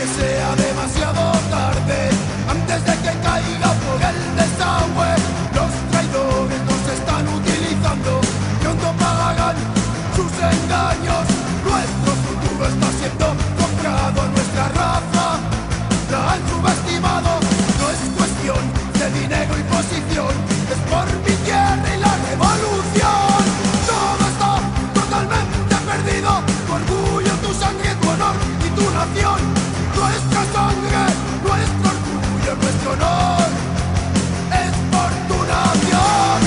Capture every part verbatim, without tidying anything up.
que sea demasiado tarde, antes de que caiga por el desagüe. Los traidores nos están utilizando, pronto pagarán sus engaños. Nuestro futuro está siendo comprado, nuestra raza la han subestimado. No es cuestión de dinero y posición, es por mi tierra y la revolución. Todo está totalmente perdido, tu orgullo, tu sangre, tu honor y tu nación. Nuestra sangre, nuestro orgullo, nuestro honor es por tu nación.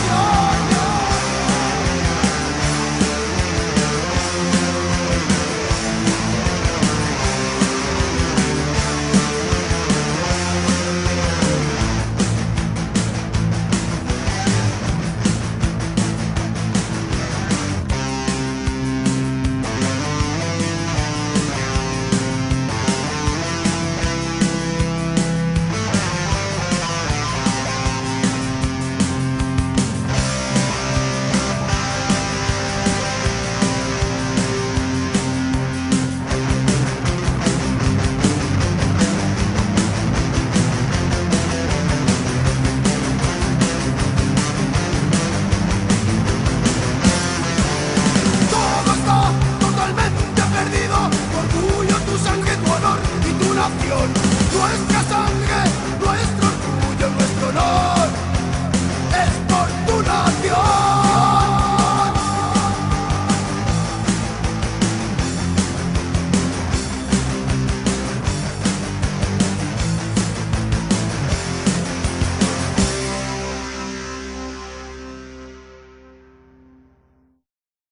Orgullo, tu sangre, tu honor y tu nación.